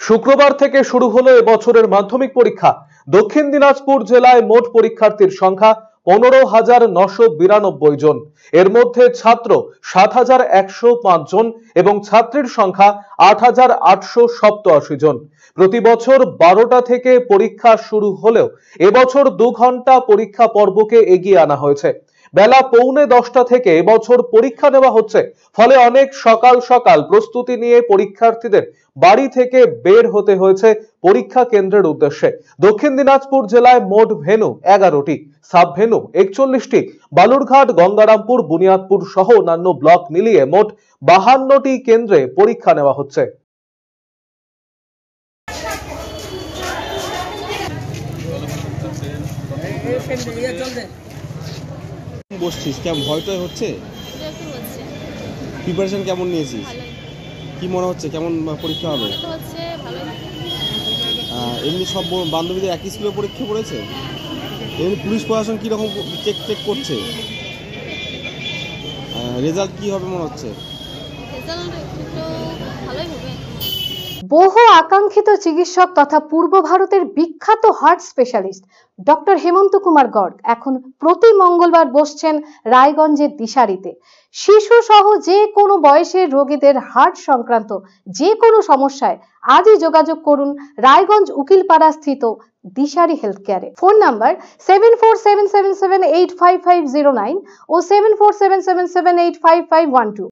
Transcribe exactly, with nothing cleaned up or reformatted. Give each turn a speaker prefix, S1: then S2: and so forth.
S1: শুক্রবার থেকে শুরু হলো এবছরের মাধ্যমিক পরীক্ষা। দক্ষিণ দিনাজপুর জেলায় মোট পরীক্ষার্থীর সংখ্যা পনেরো হাজার নশো বিরানব্বই জন। এর মধ্যে ছাত্র সাত হাজার একশো পাঁচ জন এবং ছাত্রীর সংখ্যা আট হাজার আটশো সপ্তআশি জন। প্রতি বছর বারোটা থেকে পরীক্ষা শুরু হলেও এবছর দু ঘন্টা পরীক্ষা পর্বকে এগিয়ে আনা হয়েছে। বেলা পৌনে দশটা থেকে এবছর পরীক্ষা নেওয়া হচ্ছে, ফলে অনেক সকাল সকাল প্রস্তুতি নিয়ে পরীক্ষার্থীদের বাড়ি থেকে বের হতে হয়েছে পরীক্ষা কেন্দ্রের উদ্দেশ্যে। দক্ষিণ দিনাজপুর জেলায় মোট ভেন্যু এগারোটি, সাব ভেন্যু একচল্লিশটি, বালুরঘাট, গঙ্গারামপুর, বুনিয়াদপুর সহ অন্যান্য ব্লক মিলিয়ে মোট বাহান্নটি কেন্দ্রে পরীক্ষা নেওয়া হচ্ছে।
S2: বসছিস কেমন? ভয়টা হচ্ছে? প্রিপারেশন কেমন নিয়েছিস? কি মনে হচ্ছে কেমন পরীক্ষা হবে? এমনি সব বান্ধবীদের একই স্কুলে পরীক্ষা পড়েছে? এমনি পুলিশ প্রশাসন কিরকম চেক চেক করছে? রেজাল্ট কি হবে মনে হচ্ছে?
S3: বহু আকাঙ্ক্ষিত চিকিৎসক তথা পূর্ব ভারতের বিখ্যাত heart specialist doctor Hemanta Kumar Garg এখন প্রতি মঙ্গলবার বসছেন রায়গঞ্জের দিশারিতে। শিশু সহ যে কোনো বয়সের রোগীদের হার্ট সংক্রান্ত যে কোনো সমস্যায় আজই যোগাযোগ করুন রায়গঞ্জ উকিলপাড়া স্থিত দিশারি হেলথ কেয়ারে। Phone number seven four seven seven seven eight five five zero nine ও seven four seven seven seven eight five five one two.